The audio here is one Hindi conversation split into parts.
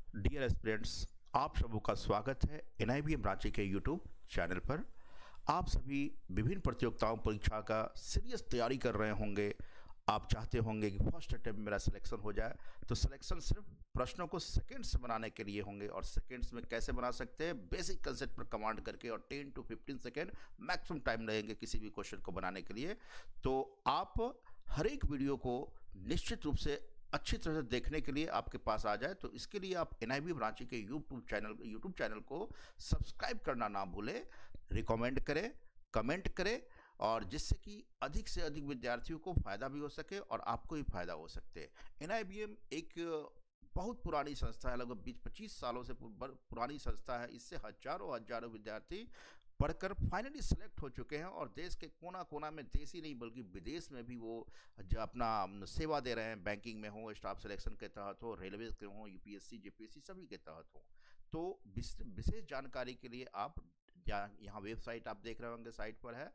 डियर एस्पिरेंट्स, आप सबों का स्वागत है NIBM रांची के यूट्यूब चैनल पर। आप सभी विभिन्न प्रतियोगिताओं परीक्षा का सीरियस तैयारी कर रहे होंगे। आप चाहते होंगे कि फर्स्ट अटेम्प्ट मेरा सिलेक्शन हो जाए, तो सिलेक्शन सिर्फ प्रश्नों को सेकंड्स में बनाने के लिए होंगे। और सेकंड्स में कैसे बना सकते हैं? बेसिक कंसेप्ट पर कमांड करके, और 10 to 15 सेकेंड मैक्सिमम टाइम रहेंगे किसी भी क्वेश्चन को बनाने के लिए। तो आप हर एक वीडियो को निश्चित रूप से अच्छी तरह से देखने के लिए आपके पास आ जाए, तो इसके लिए आप NIBM रांची के यूट्यूब चैनल को सब्सक्राइब करना ना भूलें, रिकमेंड करें, कमेंट करें, और जिससे कि अधिक से अधिक विद्यार्थियों को फ़ायदा भी हो सके और आपको भी फ़ायदा हो सकते हैं। NIBM एक बहुत पुरानी संस्था है, लगभग 20-25 सालों से पुरानी संस्था है। इससे हजारों विद्यार्थी पढ़कर फाइनली सेलेक्ट हो चुके हैं, और देश के कोना कोना में, देश ही नहीं बल्कि विदेश में भी वो जो अपना सेवा दे रहे हैं। बैंकिंग में हो, स्टाफ सिलेक्शन के तहत हो, रेलवे के हो, UPSC JPSC सभी के तहत हो। तो विशेष जानकारी के लिए आप यहाँ वेबसाइट आप देख रहे होंगे, साइट पर है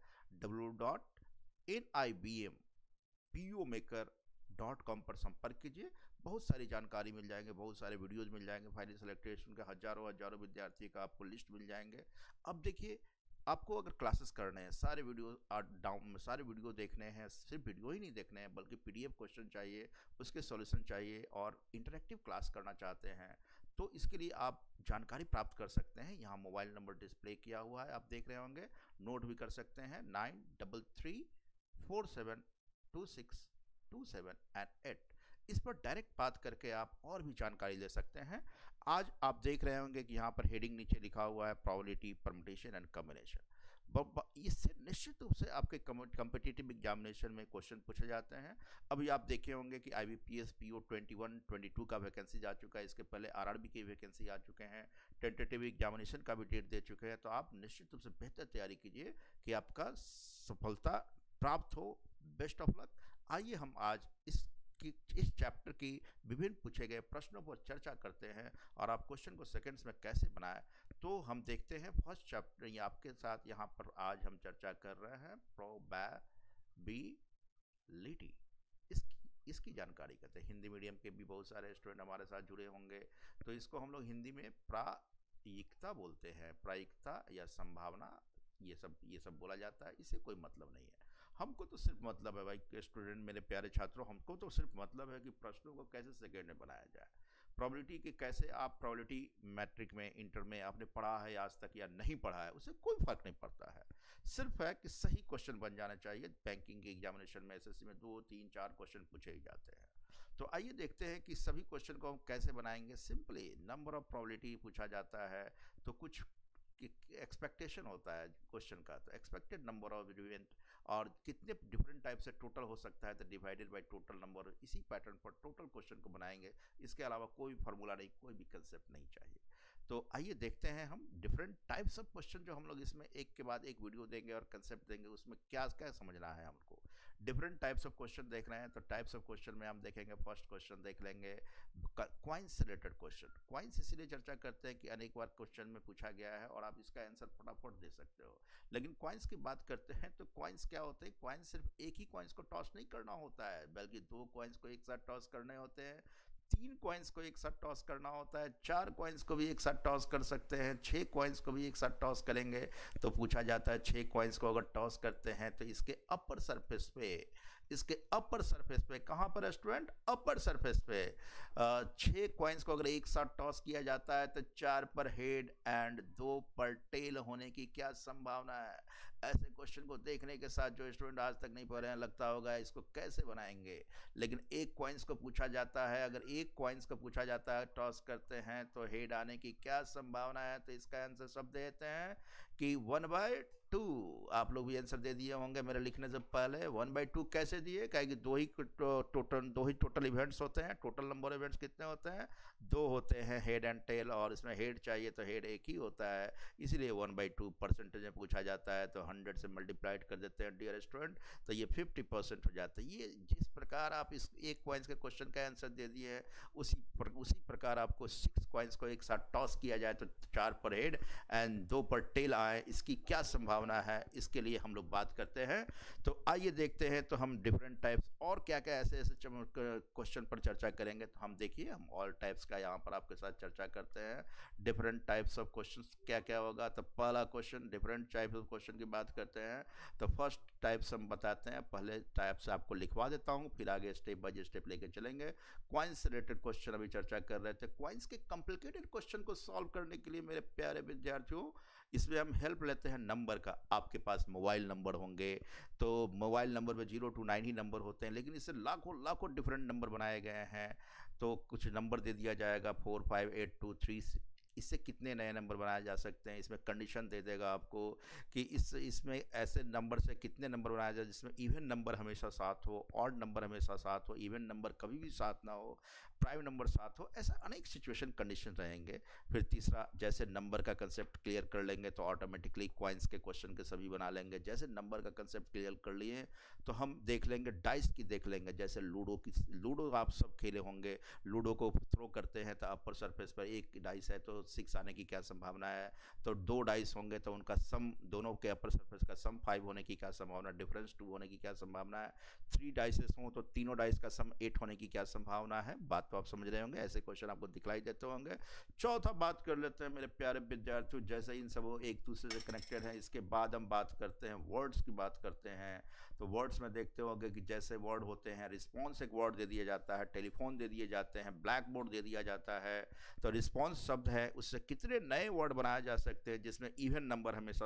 www.nibmpomaker.com पर संपर्क कीजिए। बहुत सारी जानकारी मिल जाएंगे, बहुत सारे वीडियोज मिल जाएंगे। फाइनल सिलेक्टेशन के हजारों विद्यार्थी का आपको लिस्ट मिल जाएंगे। अब देखिए, आपको अगर क्लासेस करने हैं, सारे वीडियो देखने हैं, सिर्फ वीडियो ही नहीं देखने हैं बल्कि PDF क्वेश्चन चाहिए, उसके सॉल्यूशन चाहिए, और इंटरेक्टिव क्लास करना चाहते हैं, तो इसके लिए आप जानकारी प्राप्त कर सकते हैं। यहाँ मोबाइल नंबर डिस्प्ले किया हुआ है, आप देख रहे होंगे, नोट भी कर सकते हैं। 9334726278। इस पर डायरेक्ट बात करके आप और भी जानकारी ले सकते हैं। आज आप देख रहे होंगे कि यहाँ पर हेडिंग नीचे लिखा हुआ है प्रोबेबिलिटी, परम्यूटेशन एंड कॉम्बिनेशन। इससे निश्चित रूप से आपके कॉम्पिटिटिव एग्जामिनेशन में क्वेश्चन पूछे जाते हैं। अभी आप देखे होंगे कि IBPS PO 21-22 का वैकेंसी जा चुका है। इसके पहले RRB की वैकेंसी आ चुके हैं, टेंटेटिव एग्जामिनेशन का भी डेट दे चुके हैं। तो आप निश्चित रूप से बेहतर तैयारी कीजिए कि आपका सफलता प्राप्त हो। Best of luck. आइए हम आज इस चैप्टर की विभिन्न पूछे गए प्रश्नों पर चर्चा करते हैं, और आप क्वेश्चन को सेकंड्स में कैसे बनाएं। तो हम देखते हैं फर्स्ट चैप्टर। ये आपके साथ यहाँ पर आज हम चर्चा कर रहे हैं प्रोबेबिलिटी। इसकी जानकारी करते हैं। हिंदी मीडियम के भी बहुत सारे स्टूडेंट हमारे साथ जुड़े होंगे, तो इसको हम लोग हिंदी में प्रायिकता बोलते हैं। प्रायिकता या संभावना, ये सब बोला जाता है। इसे कोई मतलब नहीं है। हमको तो सिर्फ मतलब है भाई स्टूडेंट, मेरे प्यारे छात्रों, हमको तो सिर्फ मतलब है कि प्रश्नों को कैसे सेकेंड में बनाया जाए। प्रोबेबिलिटी की कैसे, आप प्रोबेबिलिटी मैट्रिक में, इंटर में आपने पढ़ा है आज तक या नहीं पढ़ा है, उससे कोई फर्क नहीं पड़ता है। सिर्फ है कि सही क्वेश्चन बन जाना चाहिए। बैंकिंग के एग्जामिनेशन में, SSC में 2, 3, 4 क्वेश्चन पूछे ही जाते हैं। तो आइए देखते हैं कि सभी क्वेश्चन को हम कैसे बनाएंगे। सिंपली नंबर ऑफ प्रोबेबिलिटी पूछा जाता है, तो कुछ एक्सपेक्टेशन होता है क्वेश्चन का, तो एक्सपेक्टेड नंबर ऑफ इवेंट, और कितने डिफरेंट टाइप से टोटल हो सकता है, तो डिवाइडेड बाय टोटल नंबर। इसी पैटर्न पर टोटल क्वेश्चन को बनाएंगे। इसके अलावा कोई फार्मूला नहीं, कोई भी कंसेप्ट नहीं चाहिए। तो आइए देखते हैं हम डिफरेंट टाइप्स ऑफ क्वेश्चन जो हम लोग इसमें एक के बाद एक वीडियो देंगे और कंसेप्ट देंगे, उसमें क्या क्या समझना है हमको। डिफरेंट टाइप्स ऑफ क्वेश्चन देख रहे हैं, तो टाइप्स ऑफ क्वेश्चन में हम देखेंगे, फर्स्ट क्वेश्चन देख लेंगे क्वाइंस से रिलेटेड क्वेश्चन। क्वाइंस इसलिए चर्चा करते हैं कि अनेक बार क्वेश्चन में पूछा गया है और आप इसका आंसर फटाफट दे सकते हो। लेकिन क्वाइंस की बात करते हैं, तो क्वाइंस क्या होते हैं? क्वाइंस सिर्फ एक ही क्वाइंस को टॉस नहीं करना होता है, बल्कि 2 क्वाइंस को एक साथ टॉस करने होते हैं, 3 कॉइन्स को एक साथ टॉस करना होता है, 4 कॉइन्स को भी एक साथ टॉस कर सकते हैं, 6 कॉइन्स को भी एक साथ टॉस करेंगे। तो पूछा जाता है 6 कॉइन्स को अगर टॉस करते हैं तो इसके अपर सरफेस पे कहाँ पर स्टूडेंट? अपर सरफेस पे 6 कॉइन्स को अगर एक साथ टॉस किया जाता है तो 4 पर हेड एंड 2 पर टेल होने की क्या संभावना है? ऐसे क्वेश्चन को देखने के साथ जो स्टूडेंट आज तक नहीं पढ़े हैं, लगता होगा इसको कैसे बनाएंगे। लेकिन एक कॉइन्स को पूछा जाता है, अगर एक कॉइन्स को पूछा जाता है टॉस करते हैं तो हेड आने की क्या संभावना है? तो इसका आंसर सब देते हैं कि 1/2। आप लोग भी आंसर दे दिए होंगे मेरे लिखने से पहले। 1/2 कैसे दिए? कहेंगे दो ही टोटल इवेंट्स होते हैं। टोटल नंबर इवेंट्स कितने होते हैं? 2 होते हैं, हेड एंड टेल, और इसमें हेड चाहिए तो हेड एक ही होता है, इसीलिए 1/2 परसेंटेज में पूछा जाता है। तो 100 से मल्टीप्लाइड कर देते हैं डियर स्टूडेंट, तो ये 50% हो जाता है। ये जिस प्रकार आप इस एक कॉइन्स के क्वेश्चन का आंसर दे दिए हैं, उसी प्रकार आपको 6 कॉइन्स को एक साथ टॉस किया जाए तो 4 पर हेड एंड 2 पर टेल आए, इसकी क्या संभावना संभावना है, इसके लिए हम लोग बात करते हैं। तो आइए देखते हैं, तो हम डिफरेंट टाइप्स और क्या क्या ऐसे ऐसे क्वेश्चन पर चर्चा करेंगे। तो हम देखिए, हम ऑल टाइप्स का यहाँ पर आपके साथ चर्चा करते हैं। डिफरेंट टाइप्स ऑफ क्वेश्चंस क्या क्या होगा। तो पहला question, different types of question की बात करते हैं। तो फर्स्ट टाइप्स हम बताते हैं, पहले टाइप्स आपको लिखवा देता हूँ, फिर आगे स्टेप बाय स्टेप लेके चलेंगे। क्वाइंस से रिलेटेड क्वेश्चन अभी चर्चा कर रहे थे। क्वाइंस के कॉम्प्लिकेटेड क्वेश्चन को सॉल्व करने के लिए मेरे प्यारे विद्यार्थियों, इसमें हम हेल्प लेते हैं नंबर का। आपके पास मोबाइल नंबर होंगे, तो मोबाइल नंबर में 0 to 9 ही नंबर होते हैं, लेकिन इससे लाखों लाखों डिफरेंट नंबर बनाए गए हैं। तो कुछ नंबर दे दिया जाएगा 4 5 8 2 3, इससे कितने नए नंबर बनाए जा सकते हैं। इसमें कंडीशन दे देगा आपको कि इसमें ऐसे नंबर से कितने नंबर बनाया जाए जिसमें इवन नंबर हमेशा साथ हो, ऑड नंबर हमेशा साथ हो, इवन नंबर कभी भी साथ ना हो, प्राइम नंबर साथ हो। ऐसा अनेक सिचुएशन कंडीशन रहेंगे। फिर तीसरा, जैसे नंबर का कंसेप्ट क्लियर कर लेंगे तो ऑटोमेटिकली क्वाइंस के क्वेश्चन के सभी बना लेंगे। जैसे नंबर का कंसेप्ट क्लियर कर लिए तो हम देख लेंगे डाइस की, देख लेंगे जैसे लूडो की। लूडो आप सब खेले होंगे। लूडो को थ्रो करते हैं तो अपर सरफेस पर एक डाइस है तो 6 आने की क्या संभावना है। तो 2 डाइस होंगे तो उनका सम, दोनों के अपर सरफेस का सम 5 होने की क्या संभावना, डिफरेंस 2 होने की क्या संभावना है। 3 डाइसेस हों तो तीनों डाइस का सम 8 होने की क्या संभावना है। बात तो आप समझ रहे होंगे, ऐसे क्वेश्चन आपको दिखलाई देते होंगे। चौथा बात कर लेते हैं मेरे प्यारे विद्यार्थियों, जैसे इन सब एक दूसरे से कनेक्टेड है, इसके बाद हम बात करते हैं वर्ड्स की बात करते हैं। तो वर्ड्स में देखते होंगे कि जैसे वर्ड होते हैं, रिस्पॉन्स एक वर्ड दे दिया जाता है, टेलीफोन दे दिए जाते हैं, ब्लैक बोर्ड दे दिया जाता है। तो रिस्पॉन्स शब्द है, उससे कितने नए वर्ड बनाए जा सकते हैं जिसमें इवन नंबर हमेशा,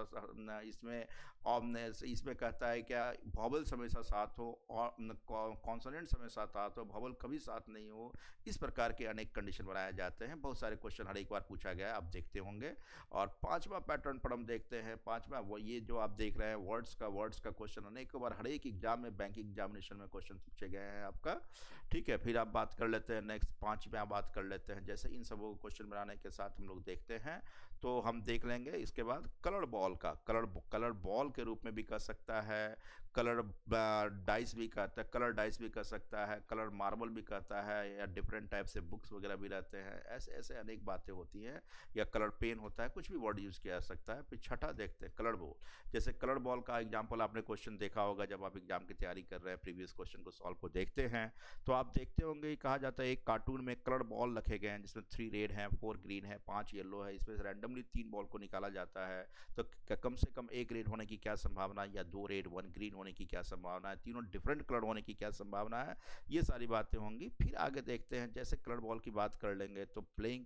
इसमें कहता है क्या वॉवल्स हमेशा साथ हो और कॉन्सोनेंट्स हमेशा साथ हो, वॉवल कभी साथ नहीं हो। इस प्रकार के अनेक कंडीशन बनाए जाते हैं। बहुत सारे क्वेश्चन हर एक बार पूछा गया है, आप देखते होंगे। और पांचवा पैटर्न पर हम देखते हैं। पांचवा वो ये जो आप देख रहे हैं वर्ड्स का क्वेश्चन अनेक बार हर एक एग्जाम में, बैंकिंग एग्जामिनेशन में क्वेश्चन पूछे गए हैं आपका। ठीक है, फिर आप बात कर लेते हैं नेक्स्ट, पांचवा बात कर लेते हैं। जैसे इन सबों को क्वेश्चन बनाने के साथ हम लोग देखते हैं, तो हम देख लेंगे इसके बाद कलर बॉल का। कलर बॉल के रूप में भी कर सकता है, कलर डाइस भी कहता है, कलर डाइस भी कर सकता है, कलर मार्बल भी कहता है, या डिफरेंट टाइप से बुक्स वगैरह भी रहते हैं। ऐसे ऐसे अनेक बातें होती हैं, या कलर पेन होता है, कुछ भी वर्ड यूज़ किया जा सकता है। फिर छठा देखते हैं कलर बॉल। जैसे कलर बॉल का एग्जाम्पल आपने क्वेश्चन देखा होगा जब आप एग्जाम की तैयारी कर रहे हैं, प्रीवियस क्वेश्चन को सॉल्व को देखते हैं तो आप देखते होंगे कहा जाता है एक कार्टून में कलर बॉल रखे गए हैं जिसमें 3 रेड हैं, 4 ग्रीन है, 5 येलो है। इसमें से रैंडमली 3 बॉल को निकाला जाता है। तो कम से कम 1 रेड होने की क्या संभावना, या 2 रेड 1 ग्रीन होने की क्या संभावना है, तीनों डिफरेंट कलर होने की क्या संभावना है। ये सारी बातें होंगी। फिर आगे देखते हैं, जैसे कलर बॉल की बात कर लेंगे तो प्लेइंग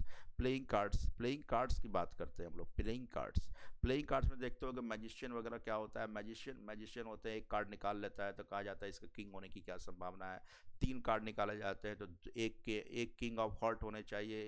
कार्ड्स की बात करते हैं हम लोग। प्लेइंग कार्ड्स में देखते हो कि मैजिशियन वगैरह क्या होता है। मैजिशियन होते हैं, एक कार्ड निकाल लेता है तो कहा जाता है इसका किंग होने की क्या संभावना है। 3 कार्ड निकाले जाते हैं तो एक किंग ऑफ हार्ट होने चाहिए,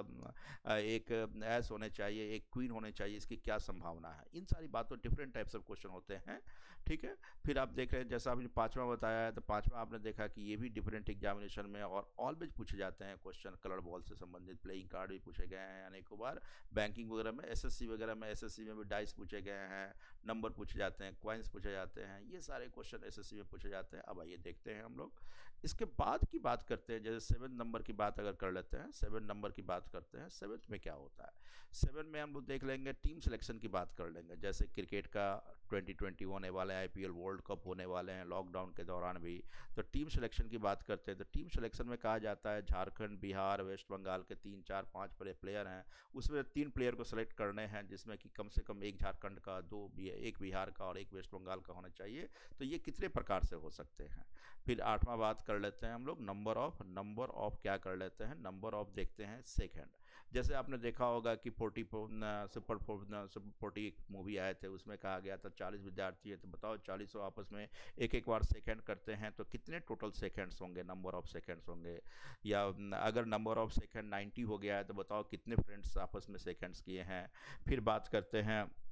एक एस होने चाहिए, एक क्वीन होने चाहिए, इसकी क्या संभावना है। इन सारी बातों, डिफरेंट टाइप्स ऑफ क्वेश्चन होते हैं। ठीक है, फिर आप देख रहे हैं जैसा आपने पांचवा बताया है, तो पांचवा आपने देखा कि ये भी डिफरेंट एग्जामिनेशन में और ऑलवेज पूछे जाते हैं क्वेश्चन। कलर बॉल से संबंधित प्लेइंग कार्ड भी पूछे गए हैं अनेकों बार। बैंकिंग वगैरह में, एसएससी में भी डाइस पूछे गए हैं, नंबर पूछे जाते हैं, क्वाइंस पूछे जाते हैं। ये सारे क्वेश्चन एसएससी में पूछे जाते हैं। अब आइए देखते हैं हम लोग इसके बाद की बात करते हैं। जैसे 7 नंबर की बात अगर कर लेते हैं, 7 नंबर की बात करते हैं, 7 में क्या होता है। 7 में हम लोग देख लेंगे, टीम सिलेक्शन की बात कर लेंगे। जैसे क्रिकेट का 2020 होने वाला है, आईपीएल वर्ल्ड कप होने वाले हैं लॉकडाउन के दौरान भी, तो टीम सिलेक्शन की बात करते हैं। तो टीम सिलेक्शन में कहा जाता है झारखंड, बिहार, वेस्ट बंगाल के 3 4 5 प्लेयर हैं, उसमें 3 प्लेयर को सेलेक्ट करने हैं जिसमें कि कम से कम एक झारखंड का, एक बिहार का और एक वेस्ट बंगाल का होना चाहिए। तो ये कितने प्रकार से हो सकते हैं। फिर 8वां बात कर लेते हैं हम लोग नंबर ऑफ क्या कर लेते हैं, नंबर ऑफ देखते हैं सेकंड। जैसे आपने देखा होगा कि सुपर 40 एक मूवी आए थे, उसमें कहा गया था 40 विद्यार्थी है, तो बताओ 40 आपस में एक बार सेकंड करते हैं तो कितने टोटल सेकंड्स होंगे, नंबर ऑफ सेकंड्स होंगे। या अगर नंबर ऑफ सेकंड 90 हो गया है तो बताओ कितने फ्रेंड्स आपस में सेकंड्स किए हैं। फिर बात करते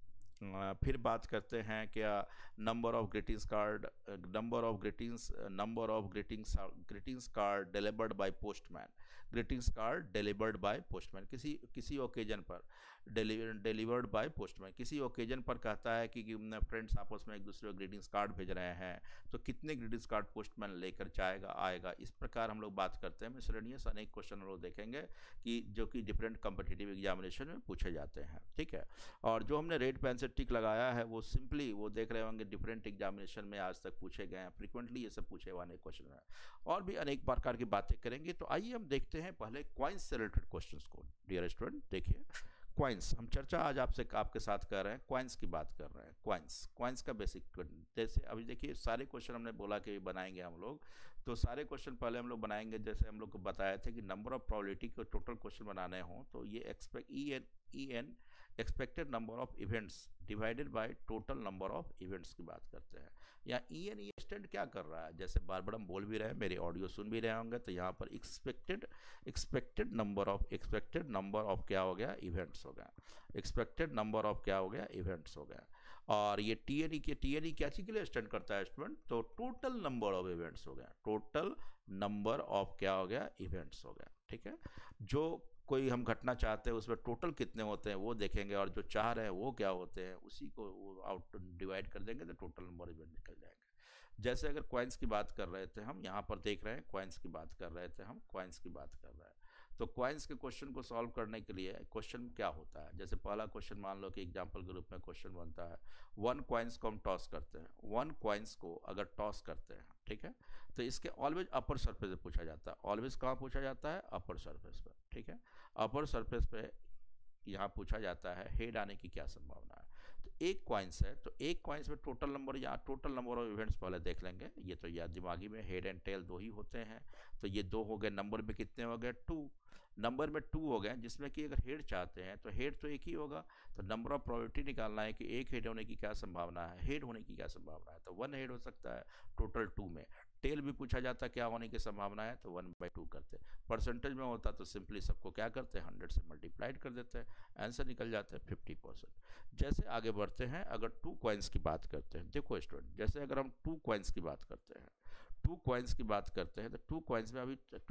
हैं क्या number of greetings card delivered by postman, किसी ओकेजन पर डिलीवर्ड बाय पोस्टमैन, किसी ओकेजन पर कहता है कि फ्रेंड्स आपस में एक दूसरे को ग्रीटिंग्स कार्ड भेज रहे हैं, तो कितने ग्रीटिंग्स कार्ड पोस्टमैन लेकर आएगा। इस प्रकार हम लोग बात करते हैं। मिसलेनियस अनेक क्वेश्चन हम लोग देखेंगे कि जो कि डिफरेंट कॉम्पिटिटिव एग्जामिनेशन में पूछे जाते हैं। ठीक है, और जो हमने रेड पेन से से टिक लगाया है वो सिंपली वो देख रहे होंगे डिफरेंट एग्जामिनेशन में आज तक पूछे गए हैं, फ्रिक्वेंटली ये सब पूछे हुए क्वेश्चन है। और भी अनेक प्रकार की बातें करेंगे। तो आइए हम देखते हैं पहले क्वाइंस से रिलेटेड क्वेश्चंस को। डियर स्टूडेंट देखिए, क्वाइंस हम चर्चा आज आपके साथ कर रहे हैं, क्वाइंस की बात कर रहे हैं। क्वाइंस का बेसिक, जैसे अभी देखिए सारे क्वेश्चन हमने बोला कि बनाएंगे हम लोग, तो सारे क्वेश्चन पहले हम लोग बनाएंगे। जैसे हम लोग को बताया था कि नंबर ऑफ प्रोबेबिलिटी के टोटल क्वेश्चन बनाने हों तो ये expected number of events divided by total number of events की बात करते हैं। या ये स्टैंड क्या कर रहा है, जैसे बार बार हम बोल भी रहे हैं, मेरे ऑडियो सुन भी रहे होंगे, तो यहाँ पर एक्सपेक्टेड नंबर ऑफ क्या हो गया, इवेंट्स हो गया। एक्सपेक्टेड नंबर ऑफ क्या हो गया, इवेंट्स हो गया। और ये टीएनई क्या चीज़ के लिए स्टैंड करता है स्टूडेंट, तो टोटल नंबर ऑफ इवेंट्स हो गया। टोटल नंबर ऑफ क्या हो गया, इवेंट्स हो गया। ठीक है, जो कोई हम घटना चाहते हैं उसमें टोटल कितने होते हैं वो देखेंगे, और जो चाह रहे हैं वो क्या होते हैं उसी को वो आउट डिवाइड कर देंगे तो टोटल नंबर इवेंट निकल जाएंगे। जैसे अगर क्वाइंस की बात कर रहे थे हम, यहाँ पर देख रहे हैं क्वाइंस की बात कर रहे थे हम, क्वाइंस की बात कर रहे हैं। तो क्वाइंस के क्वेश्चन को सॉल्व करने के लिए क्वेश्चन क्या होता है, जैसे पहला क्वेश्चन मान लो कि एग्जाम्पल के रूप में क्वेश्चन बनता है, 1 क्वाइंस को हम टॉस करते हैं। 1 क्वाइंस को अगर टॉस करते हैं, ठीक है, तो इसके ऑलवेज अपर सरफेस पे पूछा जाता है। ऑलवेज कहाँ पूछा जाता है, अपर सरफेस पर। ठीक है, अपर सरफेस पे यहाँ पूछा जाता है हेड आने की क्या संभावना है। तो एक क्वाइंस है, तो एक क्वाइंस में टोटल नंबर, यहाँ टोटल नंबर ऑफ इवेंट्स पहले देख लेंगे। ये तो याद दिमागी में हेड एंड टेल 2 ही होते हैं, तो ये 2 हो गए। नंबर में कितने हो गए, 2। नंबर में 2 हो गए, जिसमें कि अगर हेड चाहते हैं तो हेड तो एक ही होगा, तो नंबर ऑफ प्रोबेबिलिटी निकालना है कि एक हेड होने की क्या संभावना है, हेड होने की क्या संभावना है, तो 1 हेड हो सकता है टोटल 2 में। टेल भी पूछा जाता है क्या होने की संभावना है, तो 1/2 करते। परसेंटेज में होता तो सिंपली सबको क्या करते हैं, 100 से मल्टीप्लाइड कर देते हैं, आंसर निकल जाता है 50%। जैसे आगे बढ़ते हैं, अगर 2 क्वाइंस की बात करते हैं, देखो स्टूडेंट, जैसे अगर हम 2 क्वाइंस की बात करते हैं, 2 क्वाइंस की बात करते हैं, तो 2 क्वाइंस में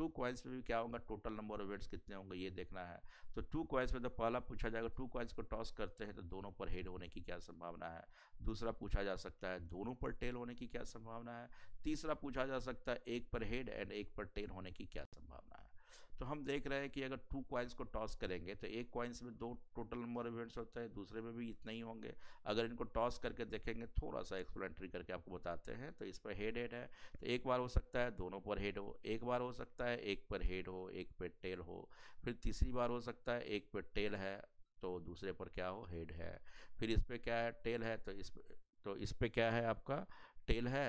भी क्या होगा, टोटल नंबर ऑफ इवेंट्स कितने होंगे ये देखना है। तो 2 क्वाइंस में तो पहला पूछा जाएगा 2 क्वाइंस को टॉस करते हैं तो दोनों पर हेड होने की क्या संभावना है। दूसरा पूछा जा सकता है दोनों पर टेल होने की क्या संभावना है। तीसरा पूछा जा सकता है एक पर हेड एंड एक पर टेल होने की क्या संभावना है। तो हम देख रहे हैं कि अगर 2 क्वाइंस को टॉस करेंगे तो एक क्वाइंस में 2 टोटल नंबर इवेंट्स होते हैं, दूसरे में भी इतना ही होंगे। अगर इनको टॉस करके देखेंगे, थोड़ा सा एक्सप्लेनेटरी करके आपको बताते हैं, तो इस पर हेड है, तो एक बार हो सकता है दोनों पर हेड हो, एक बार हो सकता है एक पर हेड हो एक पर टेल हो, फिर तीसरी बार हो सकता है एक पर टेल है तो दूसरे पर क्या हो, हेड है। फिर इस पर क्या है, टेल है, तो इस पर क्या है आपका, टेल है,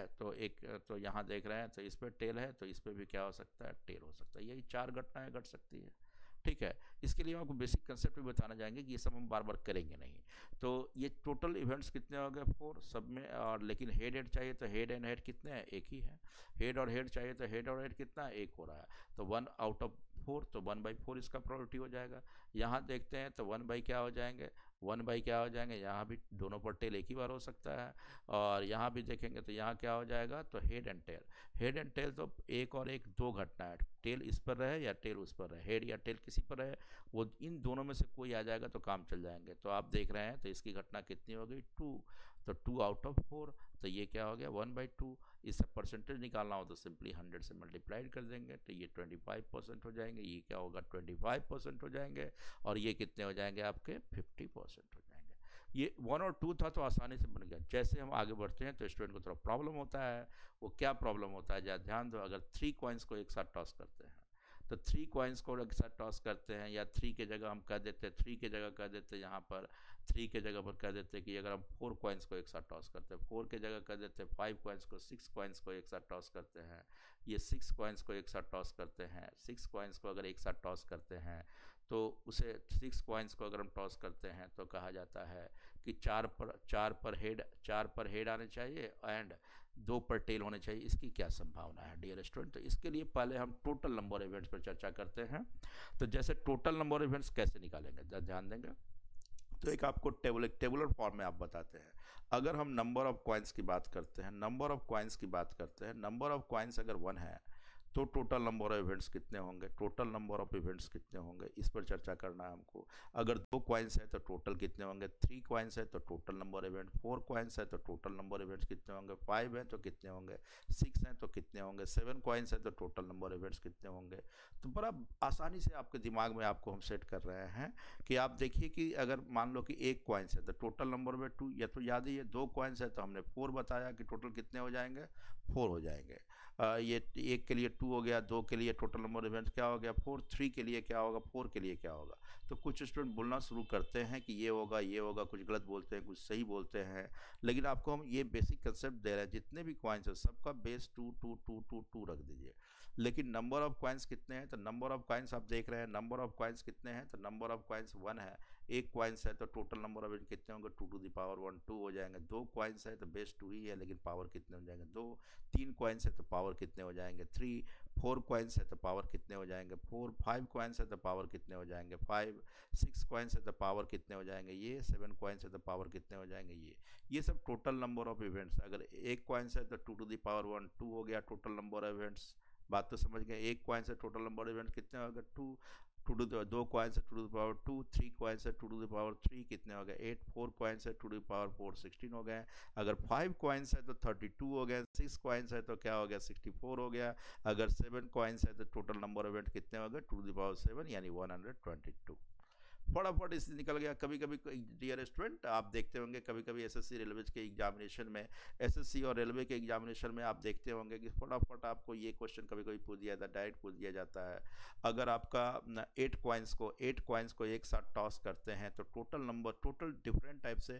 तो यहाँ देख रहे हैं तो इस पर टेल है, तो इस पर भी क्या हो सकता है, टेल हो सकता है। यही 4 घटनाएं घट सकती है। ठीक है, इसके लिए हम आपको बेसिक कंसेप्ट भी बताना जाएंगे कि ये सब हम बार बार करेंगे नहीं। तो ये टोटल इवेंट्स कितने हो गए, 4 सब में, और लेकिन हेड चाहिए तो हेड एंड हेड कितने हैं, एक ही है। हेड और हेड चाहिए तो हेड और हेड कितना है, एक हो रहा है, तो 1 आउट ऑफ 4, तो 1/4 इसका प्रोबेबिलिटी हो जाएगा। यहाँ देखते हैं तो 1 क्या हो जाएंगे, 1 क्या हो जाएंगे, यहाँ भी दोनों पर टेल एक ही बार हो सकता है। और यहाँ भी देखेंगे तो यहाँ क्या हो जाएगा, तो हेड एंड टेल तो एक और एक 2 घटना है, टेल इस पर रहे या टेल उस पर रहे, हेड या टेल किसी पर रहे, वो इन दोनों में से कोई आ जाएगा तो काम चल जाएंगे। तो आप देख रहे हैं तो इसकी घटना कितनी हो गई, 2, तो 2 आउट ऑफ 4, तो ये क्या हो गया, 1/2। इससे परसेंटेज निकालना हो तो सिंपली 100 से मल्टीप्लाइड कर देंगे, तो ये 25% हो जाएंगे, ये क्या होगा, 25% हो जाएंगे, और ये कितने हो जाएंगे आपके, 50% हो जाएंगे। ये 1 और 2 था तो आसानी से बन गया। जैसे हम आगे बढ़ते हैं तो स्टूडेंट को थोड़ा प्रॉब्लम होता है। वो क्या प्रॉब्लम होता है, जरा ध्यान दो। अगर 3 क्वाइंस को एक साथ टॉस करते हैं, तो 3 क्वाइंस को एक साथ टॉस करते हैं, या 3 के जगह हम कह देते हैं, 3 के जगह कह देते हैं, यहाँ पर 3 के जगह पर कह देते हैं कि अगर हम 4 क्वाइंस को एक साथ टॉस करते हैं, 4 के जगह कह देते हैं 5 क्वाइंस को, 6 क्वाइंस को एक साथ टॉस करते हैं, ये 6 क्वाइंस को एक साथ टॉस करते हैं। 6 क्वाइंस को अगर एक साथ टॉस करते हैं तो उसे 6 क्वाइंस को अगर हम टॉस करते हैं तो कहा जाता है कि 4 पर हेड आने चाहिए एंड 2 पर टेल होने चाहिए। इसकी क्या संभावना है डियर स्टूडेंट, तो इसके लिए पहले हम टोटल नंबर इवेंट्स पर चर्चा करते हैं। तो जैसे टोटल नंबर इवेंट्स कैसे निकालेंगे, ध्यान देंगे तो एक आपको टेबुलर फॉर्म में आप बताते हैं। अगर हम नंबर ऑफ क्वाइंस की बात करते हैं, नंबर ऑफ क्वाइंस अगर 1 है तो टोटल नंबर ऑफ इवेंट्स कितने होंगे, टोटल नंबर ऑफ इवेंट्स कितने होंगे, इस पर चर्चा करना है हमको। अगर 2 कॉइन्स है तो टोटल कितने होंगे, 3 कॉइन्स है तो टोटल नंबर इवेंट, 4 कॉइन्स है तो टोटल नंबर इवेंट्स कितने होंगे, 5 है तो कितने होंगे, 6 हैं तो कितने होंगे, 7 कॉइन्स है तो टोटल नंबर इवेंट्स कितने होंगे। तो बड़ा आसानी से आपके दिमाग में आपको हम सेट कर रहे हैं कि आप देखिए कि अगर मान लो कि 1 कॉइन्स है तो टोटल नंबर में 2, या तो याद ही है 2 कॉइन्स है तो हमने 4 बताया कि टोटल कितने हो जाएंगे, 4 हो जाएंगे। ये 1 के लिए 2 हो गया, 2 के लिए टोटल नंबर इवेंट्स क्या हो गया 4, 3 के लिए क्या होगा, 4 के लिए क्या होगा। तो कुछ स्टूडेंट बोलना शुरू करते हैं कि ये होगा ये होगा, कुछ गलत बोलते हैं कुछ सही बोलते हैं, लेकिन आपको हम ये बेसिक कंसेप्ट दे रहे हैं, जितने भी कॉइन्स है सबका बेस 2 2 2 2 2 रख दीजिए। लेकिन नंबर ऑफ कॉइन्स कितने हैं, तो नंबर ऑफ कॉइन्स आप देख रहे हैं, नंबर ऑफ कॉइन्स कितने हैं, तो नंबर ऑफ कॉइन्स 1 है। 1 कॉइन्स है तो टोटल नंबर ऑफ इवेंट कितने होंगे, 2 टू द पावर 1 2 हो जाएंगे। 2 कॉइन्स है तो बेस 2 ही है, लेकिन पावर कितने हो जाएंगे 2। 3 कॉइन्स है तो पावर कितने हो जाएंगे 3। 4 कॉइन्स है तो पावर कितने हो जाएंगे 4। 5 कॉइन्स है तो पावर कितने हो जाएंगे 5। 6 कॉइन्स है तो पावर कितने हो जाएंगे ये। 7 कॉइन्स है तो पावर कितने हो जाएंगे ये सब टोटल नंबर ऑफ इवेंट्स। अगर 1 कॉइन्स है तो 2 टू द पावर 1 2 हो गया टोटल नंबर ऑफ इवेंट्स। बात तो समझ गए। 1 कॉइन्स है टोटल नंबर ऑफ इवेंट्स कितने होगा 2। 2 कॉइन्स है 2 टू द पावर 2। 3 कॉइन्स है 2 टू द पावर 3 कितने हो गए 8। 4 कॉइन्स है 2 टू द पावर 4 16 हो गए। अगर 5 कॉइन्स है तो 32 हो गए। 6 कॉइन्स है तो क्या हो गया 64 हो गया। अगर 7 कॉइन्स है तो टोटल नंबर ऑफ इवेंट कितने हो गए 2 टू द पावर 7 यानी 122। फटाफट इससे निकल गया। कभी कभी डियर स्टूडेंट आप देखते होंगे कभी कभी एसएससी रेलवे के एग्जामिनेशन में, एसएससी और रेलवे के एग्जामिनेशन में आप देखते होंगे कि फटाफट आपको ये क्वेश्चन कभी कभी पूछ दिया जाता है, डायरेक्ट पूछ दिया जाता है। अगर आपका 8 कॉइन्स को एक साथ टॉस करते हैं तो total number, total different type से,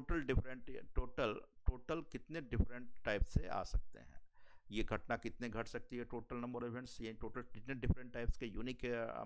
टोटल कितने डिफरेंट टाइप से आ सकते हैं, ये घटना कितने घट सकती है, टोटल नंबर ऑफ इवेंट्स, ये टोटल कितने डिफरेंट टाइप्स के यूनिक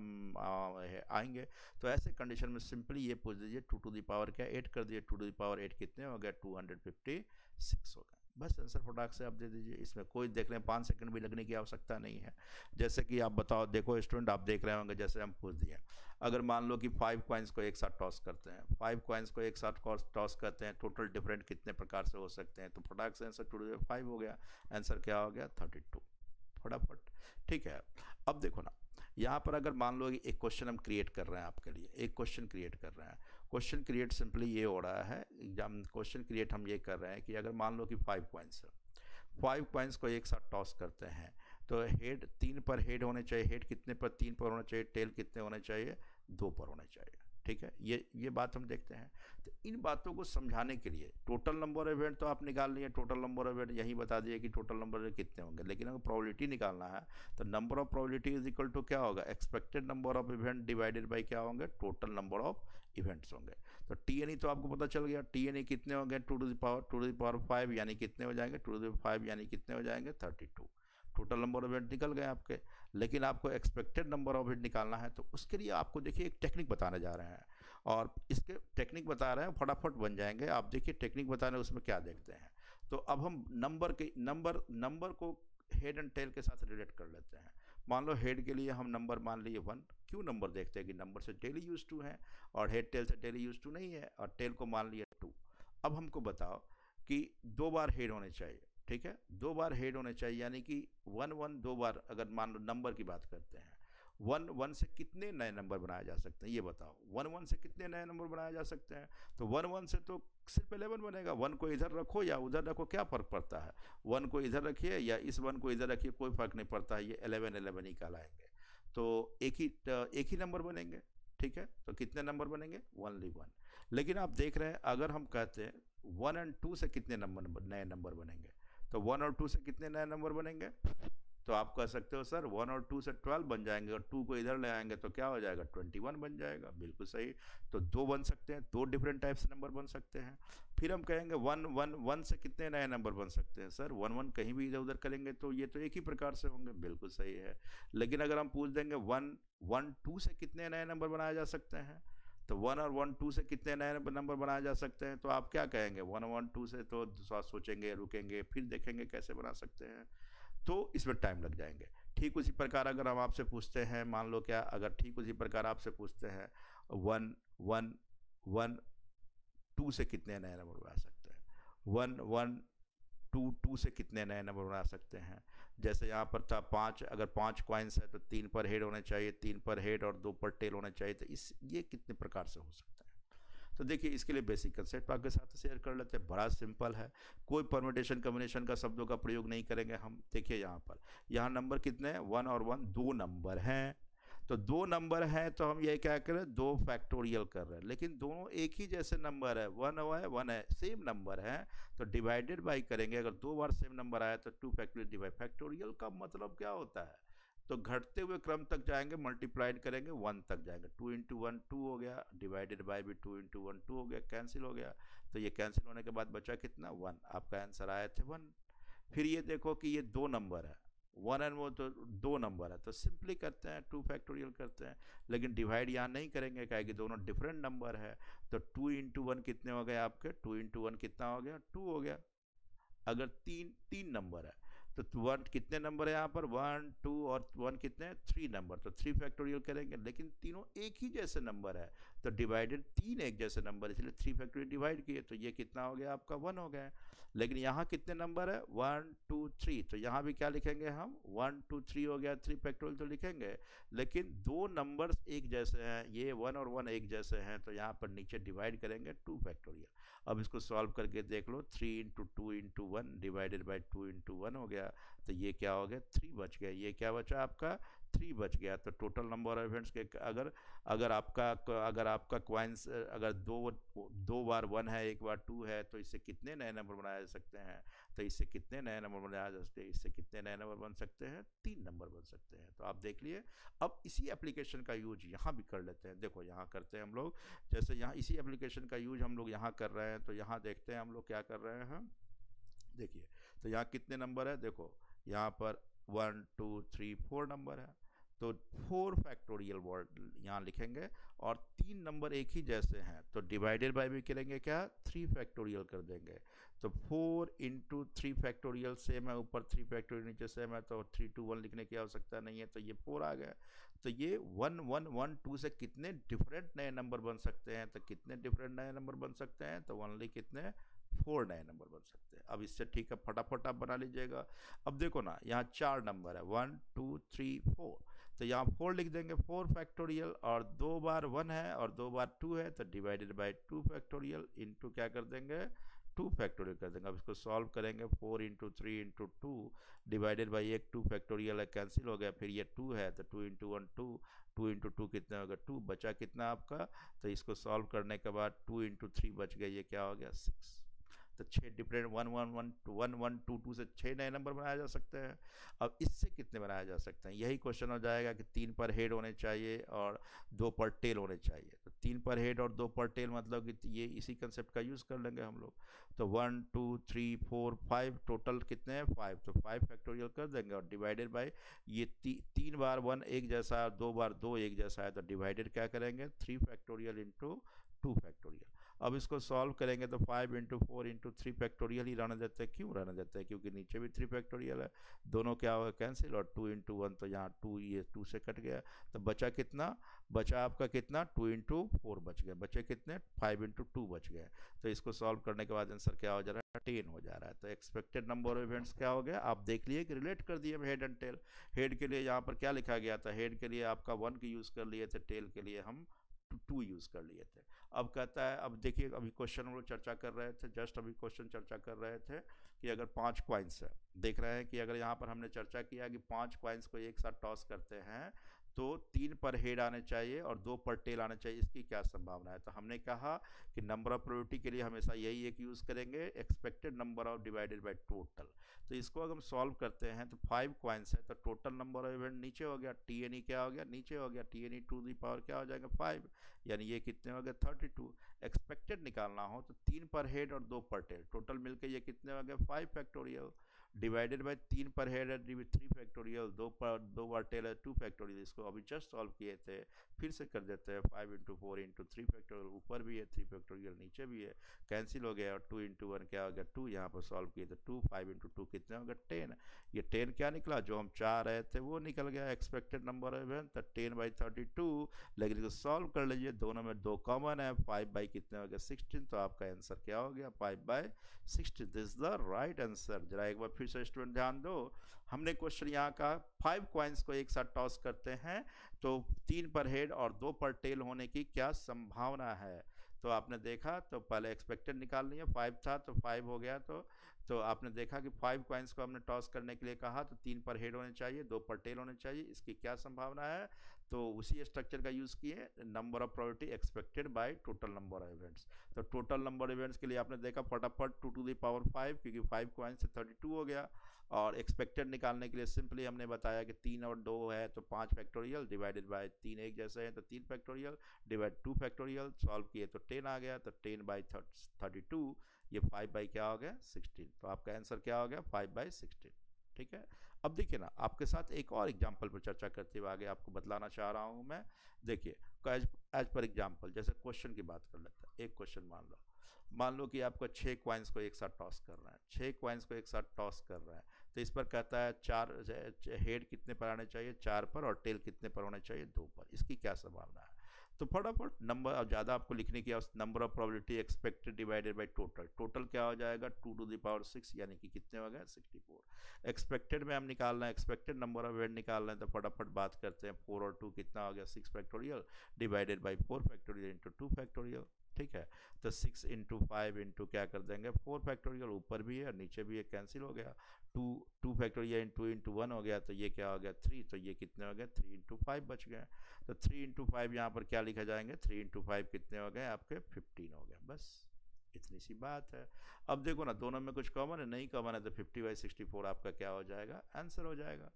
आएंगे। तो ऐसे कंडीशन में सिंपली ये पूछ दीजिए 2 टू द पावर क्या 8 कर दिए, 2 टू द पावर 8 कितने हो गया 256 हो गए। बस आंसर फटाक से आप दे दीजिए। इसमें कोई देख रहे हैं 5 सेकंड भी लगने की आवश्यकता नहीं है। जैसे कि आप बताओ, देखो स्टूडेंट आप देख रहे होंगे जैसे हम पूछ दिए, अगर मान लो कि 5 कॉइन्स को एक साथ टॉस करते हैं, 5 कॉइन्स को एक साथ टॉस करते हैं, टोटल डिफरेंट कितने प्रकार से हो सकते हैं, तो फटाक से आंसर 2 टू द 5 हो गया। आंसर क्या हो गया 32 फटाफट। ठीक है, अब देखो ना, यहाँ पर अगर मान लो कि एक क्वेश्चन हम क्रिएट कर रहे हैं आपके लिए, एक क्वेश्चन क्रिएट कर रहे हैं। क्वेश्चन क्रिएट सिंपली ये हो रहा है, एग्जाम क्वेश्चन क्रिएट हम ये कर रहे हैं कि अगर मान लो कि 5 कॉइन्स है, 5 कॉइन्स को एक साथ टॉस करते हैं तो हेड 3 पर हेड होने चाहिए, हेड कितने पर 3 पर होना चाहिए, टेल कितने होने चाहिए 2 पर होने चाहिए। ठीक है, ये बात हम देखते हैं। तो इन बातों को समझाने के लिए टोटल नंबर ऑफ इवेंट तो आप निकाल लिए, टोटल नंबर ऑफ इवेंट यही बता दिए कि टोटल नंबर कितने होंगे, लेकिन अगर प्रोबेबिलिटी निकालना है तो number of probability is equal to क्या होगा, expected number of event divided by क्या होंगे, टोटल नंबर ऑफ इवेंट्स होंगे। तो टीएनई तो आपको पता चल गया, टीएनई कितने होंगे 2 टू द पावर 5 यानी कितने हो जाएंगे 2 टू द 5 यानी कितने हो जाएंगे 32। टोटल नंबर ऑफ इवेंट निकल गए आपके। लेकिन आपको एक्सपेक्टेड नंबर ऑफ इवेंट निकालना है तो उसके लिए आपको देखिए एक टेक्निक बताने जा रहे हैं, और इसके टेक्निक बता रहे हैं फटाफट बन जाएंगे। आप देखिए टेक्निक बता रहे हैं उसमें क्या देखते हैं। तो अब हम नंबर को हेड एंड टेल के साथ रिलेट कर लेते हैं। मान लो हेड के लिए हम नंबर मान लिए 1, क्यों नंबर देखते हैं कि नंबर से डेली यूज टू है और हेड टेल से डेली यूज टू नहीं है, और टेल को मान लिया 2। अब हमको बताओ कि 2 बार हेड होने चाहिए, ठीक है 2 बार हेड होने चाहिए, यानी कि 1 1 2 बार। अगर मान लो नंबर की बात करते हैं, 1 1 से कितने नए नंबर बनाए जा सकते हैं, ये बताओ 1 1 से कितने नए नंबर बनाए जा सकते हैं। तो 1 1 से तो सिर्फ 11 बनेगा। 1 को इधर रखो या उधर रखो, क्या फ़र्क पड़ता है, 1 को इधर रखिए या इस 1 को इधर रखिए, कोई फ़र्क नहीं पड़ता है, ये 11 11 ही कहलाएंगे। तो एक ही नंबर बनेंगे। ठीक है, तो कितने नंबर बनेंगे, ओनली 1। लेकिन आप देख रहे हैं अगर हम कहते हैं 1 और 2 से कितने नए नंबर बनेंगे, तो 1 और 2 से कितने नए नंबर बनेंगे, तो आप कह सकते हो सर 1 और 2 से 12 बन जाएंगे, और 2 को इधर ले आएंगे तो क्या हो जाएगा 21 बन जाएगा। बिल्कुल सही। तो 2 बन सकते हैं, 2 डिफरेंट टाइप से नंबर बन सकते हैं। फिर हम कहेंगे 1 1 1 से कितने नए नंबर बन सकते हैं, सर 1 1 कहीं भी इधर उधर करेंगे तो ये तो एक ही प्रकार से होंगे। बिल्कुल सही है। लेकिन अगर हम पूछ देंगे 1 1 2 से कितने नए नंबर बनाए जा सकते हैं, तो 1 और 1 2 से कितने नए नंबर बनाए जा सकते हैं, तो आप क्या कहेंगे 1 1 2 से तो सोचेंगे, रुकेंगे, फिर देखेंगे कैसे बना सकते हैं, तो इसमें टाइम लग जाएंगे। ठीक उसी प्रकार अगर हम आपसे पूछते हैं, मान लो क्या, अगर ठीक उसी प्रकार आपसे पूछते हैं 1 1 1 2 से कितने नए नंबर बना सकते हैं, 1 1 टू से कितने नए नंबर बना सकते हैं। जैसे यहाँ पर था 5, अगर 5 कॉइन्स है तो 3 पर हेड होने चाहिए, 3 पर हेड और 2 पर टेल होने चाहिए। तो इस ये कितने प्रकार से हो सकता है। तो देखिए इसके लिए बेसिक कंसेप्ट आपके साथ शेयर कर लेते हैं। बड़ा सिंपल है, कोई परम्यूटेशन कम्बिनेशन का शब्दों का प्रयोग नहीं करेंगे हम। देखिए यहाँ पर, यहाँ नंबर कितने हैं, 1 और 1 2 नंबर हैं। तो 2 नंबर हैं तो हम ये क्या करें, 2 फैक्टोरियल कर रहे हैं, लेकिन दोनों एक ही जैसे नंबर है, 1 है सेम नंबर है, तो डिवाइडेड बाई करेंगे। अगर 2 बार सेम नंबर आया तो 2 फैक्टोरियल डिवाइड। फैक्टोरियल का मतलब क्या होता है, तो घटते हुए क्रम तक जाएंगे, मल्टीप्लाइड करेंगे, 1 तक जाएंगे। 2 इंटू 1 2 हो गया, डिवाइडेड बाई भी 2 इंटू 1 2 हो गया, कैंसिल हो गया। तो ये कैंसिल होने के बाद बचा कितना, 1। आपका आंसर आया थे 1। फिर ये देखो कि ये 2 नंबर है, 1 एंड वो तो 2 नंबर है, तो सिंपली करते हैं 2 फैक्टोरियल करते हैं, लेकिन डिवाइड यहाँ नहीं करेंगे, क्या कि दोनों डिफरेंट नंबर है। तो 2 इंटू 1 कितने हो गए आपके, 2 इंटू 1 कितना हो गया, 2 हो गया। अगर तीन नंबर है तो 1 कितने नंबर है यहाँ पर, 1 2 और 1 कितने हैं, 3 नंबर, तो 3 फैक्टोरियल करेंगे, लेकिन तीनों एक ही जैसे नंबर है, तो डिवाइडेड 3 एक जैसे नंबर, इसलिए 3 फैक्टोरियल डिवाइड किए, तो ये कितना हो गया आपका, 1 हो गया। लेकिन यहाँ कितने नंबर है, 1 2 3, तो यहाँ भी क्या लिखेंगे हम, 1 2 3 हो गया, 3 फैक्टोरियल तो लिखेंगे, लेकिन 2 नंबर्स एक जैसे हैं, ये 1 और 1 एक जैसे हैं, तो यहाँ पर नीचे डिवाइड करेंगे 2 फैक्टोरियल। अब इसको सॉल्व करके देख लो, 3 into 2 into 1 divided by 2 into 1 हो गया, तो ये क्या हो गया, 3 बच गया। ये क्या बचा आपका, 3 बच गया। तो टोटल नंबर ऑफ इवेंट्स के अगर आपका क्वाइंस अगर दो बार 1 है, एक बार 2 है, तो इससे कितने नए नंबर बनाए जा सकते हैं, तो इससे कितने नए नंबर बनाए जा सकते हैं, इससे कितने नए नंबर बन सकते हैं, 3 नंबर बन सकते हैं। तो आप देख लिए। अब इसी एप्लीकेशन का यूज यहाँ भी कर लेते हैं। देखो यहाँ करते हैं हम लोग, जैसे यहाँ इसी एप्लीकेशन का यूज हम लोग यहाँ कर रहे हैं, तो यहाँ देखते हैं हम लोग क्या कर रहे हैं। देखिए तो यहाँ कितने नंबर है, देखो यहाँ पर 1 2 3 4 नंबर है, तो 4 फैक्टोरियल वर्ड यहाँ लिखेंगे, और 3 नंबर एक ही जैसे हैं, तो डिवाइडेड बाय भी करेंगे क्या, 3 फैक्टोरियल कर देंगे। तो 4 इंटू 3 फैक्टोरियल सेम है, ऊपर 3 फैक्टोरियल नीचे सेम है, तो 3 2 1 लिखने की आवश्यकता नहीं है, तो ये 4 आ गया। तो ये 1 1 1 2 से कितने डिफरेंट नए नंबर बन सकते हैं, तो कितने डिफरेंट नए नंबर बन सकते हैं, तो ओनली कितने, 4 नए नंबर बन सकते हैं। अब इससे ठीक है, फटाफट आप बना लीजिएगा। अब देखो ना, यहाँ 4 नंबर है, 1 2 3 4, तो यहाँ 4 लिख देंगे, 4 फैक्टोरियल, और 2 बार 1 है और 2 बार 2 है, तो डिवाइडेड बाई 2 फैक्टोरियल इंटू क्या कर देंगे, 2 फैक्टोरियल कर देंगे। अब इसको सॉल्व करेंगे, 4 into 3 into 2 divided by 2 factorial है, कैंसिल हो गया, फिर ये 2 है, तो 2 इंटू 1 2, 2 इंटू 2 कितना होगा, 2 बचा कितना आपका, तो इसको सॉल्व करने के बाद 2 इंटू 3 बच गया, ये क्या हो गया, 6। तो 6 डिफरेंट 1 1 1 1 1 2 2 से 6 नए नंबर बनाए जा सकते हैं। अब इससे कितने बनाए जा सकते हैं, यही क्वेश्चन हो जाएगा कि 3 पर हेड होने चाहिए और 2 पर टेल होने चाहिए। तो 3 पर हेड और 2 पर टेल मतलब कि ये इसी कंसेप्ट का यूज़ कर लेंगे हम लोग। तो 1 2 3 4 5 टोटल कितने हैं, 5, तो 5 फैक्टोरियल कर देंगे, और डिवाइडेड बाई ये 3 बार 1 एक जैसा है, 2 बार 2 एक जैसा है, तो डिवाइडेड क्या करेंगे, 3 फैक्टोरियल इंटू 2 फैक्टोरियल। अब इसको सॉल्व करेंगे तो 5 इंटू 4 इंटू 3 फैक्टोरियल ही रहने देते हैं। क्यों रहने देते हैं, क्योंकि नीचे भी 3 फैक्टोरियल है, दोनों क्या होगा, कैंसिल, और 2 इंटू 1, तो यहाँ 2, ये 2 से कट गया, तो बचा कितना, बचा आपका कितना, 2 इंटू 4 बच गया, बचे कितने, 5 इंटू 2 बच गए। तो इसको सॉल्व करने के बाद आंसर क्या हो जा रहा है, 10 हो जा रहा है। तो एक्सपेक्टेड नंबर ऑफ इवेंट्स क्या हो गया, आप देख लिए कि रिलेट कर दिए हेड एंड टेल। हेड के लिए यहाँ पर क्या लिखा गया था, हेड के लिए आपका 1 की यूज़ कर लिए थे, टेल के लिए हम 2 यूज़ कर लिए थे। अब कहता है, अब देखिए अभी क्वेश्चन हम लोग चर्चा कर रहे थे, जस्ट अभी क्वेश्चन चर्चा कर रहे थे कि अगर 5 क्वाइंस है, देख रहे हैं कि अगर यहाँ पर हमने चर्चा किया कि 5 क्वाइंस को एक साथ टॉस करते हैं तो 3 पर हेड आने चाहिए और 2 पर टेल आने चाहिए, इसकी क्या संभावना है। तो हमने कहा कि नंबर ऑफ प्रोबेबिलिटी के लिए हमेशा यही एक यूज़ करेंगे, expected number of divided by total. तो इसको अगर हम सॉल्व करते हैं तो 5 क्वाइंस है, तो टोटल नंबर ऑफ इवेंट नीचे हो गया, टी एन ई क्या हो गया, नीचे हो गया, T N E to the power क्या हो जाएगा, 5, यानी ये कितने हो गए, 32। एक्सपेक्टेड निकालना हो तो 3 पर हेड और 2 पर टेल, टोटल मिलकर ये कितने हो गए, 5 फैक्टोरियल। डिवाइडेड बाय 3 पर हेड है 3 फैक्टोरियल, 2 बार टेल है 2 फैक्टोरियल। इसको अभी जस्ट सॉल्व किए थे, फिर से कर देते हैं। 5 इंटू 4 इंटू 3 फैक्टोरियल, ऊपर भी है 3 फैक्टोरियल, नीचे भी है, कैंसिल हो गया। और 2 इंटू 1 क्या हो गया 2, यहाँ पर सॉल्व किए थे 2। 5 इंटू 2 कितने हो गया 10। ये 10 क्या निकला, जो हम चाह रहे थे वो निकल गया, एक्सपेक्टेड नंबर है तो 10/32। लेकिन इसको सॉल्व कर लीजिए, दोनों में 2 कॉमन है। 5 बाई कितने हो गया 16, तो आपका आंसर क्या हो गया 5/16। This is the right answer. जरा एक बार फिर से स्टूडेंट ध्यान दो, हमने क्वेश्चन यहाँ का 5 कॉइन्स को एक साथ टॉस करते हैं तो 3 पर हेड और 2 पर टेल होने की क्या संभावना है। तो आपने देखा, तो पहले एक्सपेक्टेड निकाल लिया, 5 था तो 5 हो गया। तो आपने देखा कि 5 कॉइन्स को हमने टॉस करने के लिए कहा, तो 3 पर हेड होने चाहिए, 2 पर टेल होने चाहिए। इसकी क्या संभावना है, तो उसी स्ट्रक्चर का यूज़ किए, number of probability expected by total number of events. तो टोटल नंबर इवेंट्स के लिए आपने देखा फटाफट 2 टू द पावर 5, क्योंकि 5 कॉइन्स से 32 हो गया। और एक्सपेक्टेड निकालने के लिए सिंपली हमने बताया कि 3 और 2 है तो 5 फैक्टोरियल, डिवाइडेड बाय 3 एक जैसे हैं तो 3 फैक्टोरियल, डिवाइड 2 फैक्टोरियल, सॉल्व किए तो 10 आ गया। तो 10/32, ये 5 क्या हो गया 16। तो आपका आंसर क्या हो गया 5/16। ठीक है, अब देखिए ना, आपके साथ एक और एग्जाम्पल पर चर्चा करते हुए आगे आपको बतलाना चाह रहा हूँ मैं। देखिए, एज पर एग्जाम्पल, जैसे क्वेश्चन की बात कर लेते हैं। एक क्वेश्चन मान लो कि आपको 6 कॉइन्स को एक साथ टॉस कर रहा है, 6 कॉइन्स को एक साथ टॉस कर रहा है। तो इस पर कहता है 4 हेड कितने पर आने चाहिए 4 पर, और टेल कितने पर होने चाहिए 2 पर। इसकी क्या संभावना है। तो फटाफट नंबर, अब ज़्यादा आपको लिखने की number of probability expected divided by total. Total क्या हो जाएगा 2 टू द पावर 6, यानी कि कितने हो गए 64। एक्सपेक्टेड में हम निकाल रहे हैं, एक्सपेक्टेड नंबर ऑफ इवेंट निकाल रहे हैं, तो फटाफट बात करते हैं। 4 और 2 कितना हो गया 6 factorial, divided by 4 factorial into 2 factorial. ठीक है, तो 6 इंटू 5 इंटू क्या कर देंगे 4 फैक्टोरियल, ऊपर भी है नीचे भी है, कैंसिल हो गया। 2 फैक्टोरियल 2 इंटू 1 हो गया, तो ये क्या हो गया 3। तो ये कितने हो गए 3 इंटू 5 बच गए। तो 3 इंटू 5 यहाँ पर क्या लिखा जाएंगे, 3 इंटू 5 कितने हो गए आपके 15 हो गए। बस इतनी सी बात है। अब देखो ना, दोनों में कुछ कॉमन है, नहीं कॉमन है, तो 50/64 आपका क्या हो जाएगा आंसर हो जाएगा।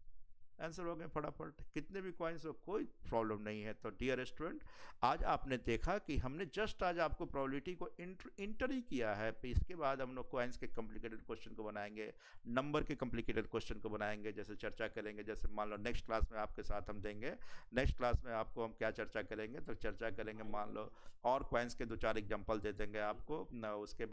आंसर हो गए फटाफट, कितने भी कॉइन्स हो कोई प्रॉब्लम नहीं है। तो डियर स्टूडेंट, आज आपने देखा कि हमने जस्ट आज आपको प्रोबेबिलिटी को इंटर ही किया है। फिर इसके बाद हम लोग कॉइन्स के कॉम्प्लिकेटेड क्वेश्चन को बनाएंगे, नंबर के कॉम्प्लिकेटेड क्वेश्चन को बनाएंगे, जैसे चर्चा करेंगे। जैसे मान लो नेक्स्ट क्लास में आपके साथ हम देंगे, नेक्स्ट क्लास में आपको हम क्या चर्चा करेंगे, तो चर्चा करेंगे मान लो और कॉइन्स के 2-4 एग्जाम्पल दे देंगे आपको न।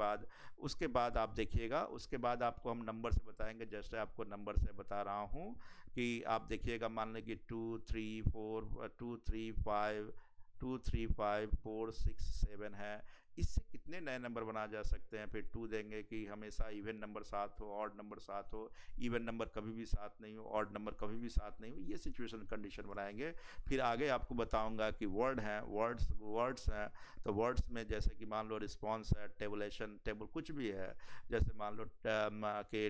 उसके बाद आप देखिएगा, उसके बाद आपको हम नंबर से बताएंगे। जैसे आपको नंबर से बता रहा हूँ कि आप देखिएगा, मान लें कि 2 3 4 2 3 5 2 3 5 4 6 7 है। इससे कितने नए नंबर बनाए जा सकते हैं। फिर 2 देंगे कि हमेशा इवन नंबर साथ हो, ऑड नंबर साथ हो, इवन नंबर कभी भी साथ नहीं हो, ऑड नंबर कभी भी साथ नहीं हो। ये सिचुएशन कंडीशन बनाएंगे। फिर आगे आपको बताऊंगा कि वर्ड हैं, वर्ड्स हैं। तो वर्ड्स में जैसे कि मान लो रिस्पॉन्स है, टेबुलेशन, टेबल कुछ भी है। जैसे मान लो कि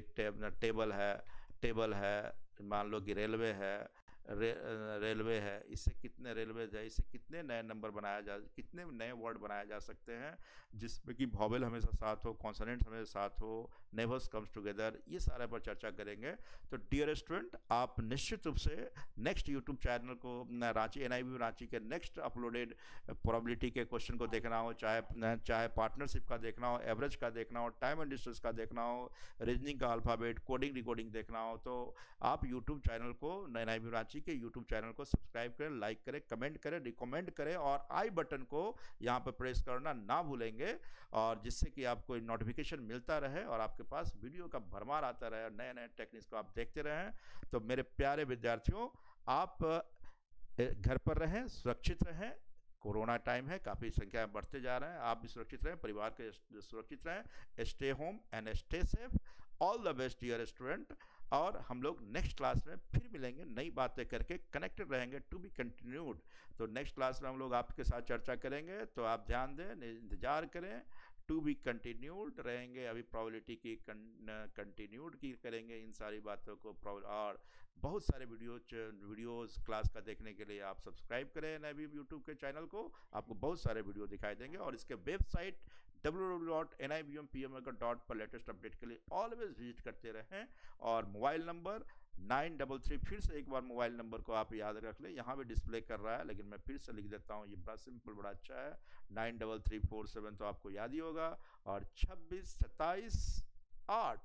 टेबल है, मान लो कि रेलवे है, रेलवे है। इससे कितने रेलवेज है, इससे कितने नए नंबर कितने नए वर्ड बनाए जा सकते हैं जिसमें कि वॉवेल हमेशा साथ हो, कॉन्सोनेंट्स हमेशा साथ हो, नेबर्स कम्स टुगेदर। ये सारे पर चर्चा करेंगे। तो डियर स्टूडेंट, आप निश्चित रूप से नेक्स्ट यूट्यूब चैनल को रांची NIVM रांची के नेक्स्ट अपलोडेड प्रोबेबिलिटी के क्वेश्चन को देखना हो, चाहे पार्टनरशिप का देखना हो, एवरेज का देखना हो, टाइम एंड डिस्टेंस का देखना हो, रीजनिंग का अल्फ़ाबेट, कोडिंग रिकॉर्डिंग देखना हो, तो आप यूट्यूब चैनल को NIVM रांची के यूट्यूब चैनल को सब्सक्राइब करें, लाइक करें, कमेंट करें, रिकमेंड करें, और आई बटन को यहाँ पर प्रेस करना ना भूलेंगे, और जिससे कि आपको नोटिफिकेशन मिलता रहे और आपके पास वीडियो का भरमार आता रहे और नए नए टेक्निक्स को आप देखते रहें। तो मेरे प्यारे विद्यार्थियों, आप घर पर रहें, सुरक्षित रहें। कोरोना टाइम है, काफ़ी संख्या में बढ़ते जा रहे हैं। आप भी सुरक्षित रहें, परिवार के सुरक्षित रहें। Stay home and stay safe. All the best dear student. और हम लोग नेक्स्ट क्लास में फिर मिलेंगे, नई बातें करके कनेक्टेड रहेंगे, टू बी कंटिन्यूड। तो नेक्स्ट क्लास में हम लोग आपके साथ चर्चा करेंगे, तो आप ध्यान दें, इंतजार करें। टू बी कंटिन्यूड रहेंगे, अभी प्रोबेबिलिटी की कंटिन्यूड की करेंगे इन सारी बातों को। और बहुत सारे वीडियोस क्लास का देखने के लिए आप सब्सक्राइब करें NIVM यूट्यूब के चैनल को। आपको बहुत सारे वीडियो दिखाई देंगे, और इसके वेबसाइट www.nivmpml.com पर लेटेस्ट अपडेट के लिए ऑलवेज विजिट करते रहें। और मोबाइल नंबर 933, फिर से एक बार मोबाइल नंबर को आप याद रख लें। यहाँ भी डिस्प्ले कर रहा है, लेकिन मैं फिर से लिख देता हूँ, ये बड़ा सिंपल, बड़ा अच्छा है। 93347 तो आपको याद ही होगा, और 26 27 8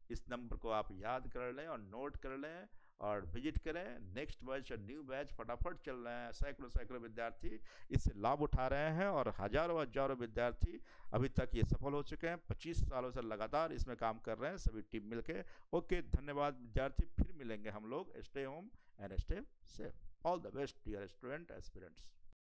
इस नंबर को आप याद कर लें और नोट कर लें और विजिट करें। नेक्स्ट बैच और न्यू बैच फटाफट चल रहे हैं, सैकड़ों सैकड़ों विद्यार्थी इससे लाभ उठा रहे हैं और हजारों हजारों विद्यार्थी अभी तक ये सफल हो चुके हैं। 25 सालों से लगातार इसमें काम कर रहे हैं सभी टीम मिलके। ओके, धन्यवाद विद्यार्थी, फिर मिलेंगे हम लोग। Stay home and stay safe. All the best dear student aspirants.